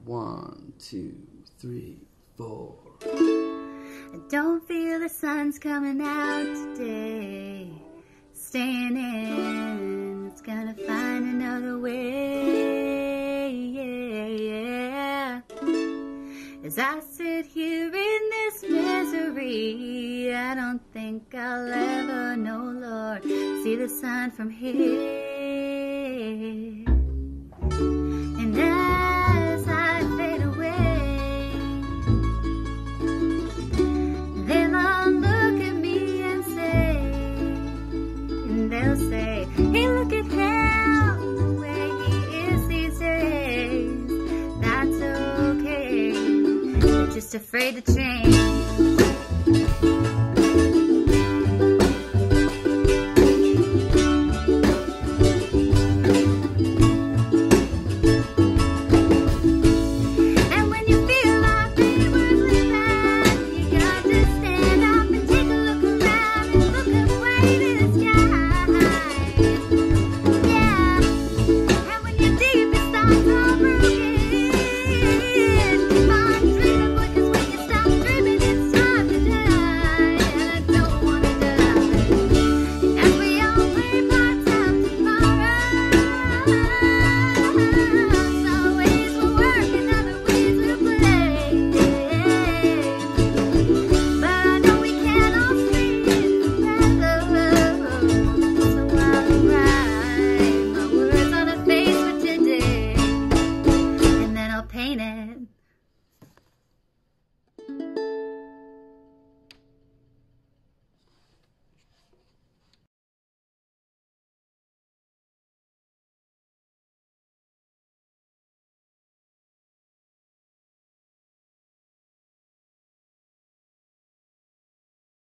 1, 2, 3, 4. I don't feel the sun's coming out today. Staying in, it's gonna find another way. Yeah. As I sit here in this misery, I don't think I'll ever know, Lord, see the sun from here. And as I fade away, they'll all look at me and say, and they'll say, hey, look at him, the way he is these days. That's okay, they're just afraid to change.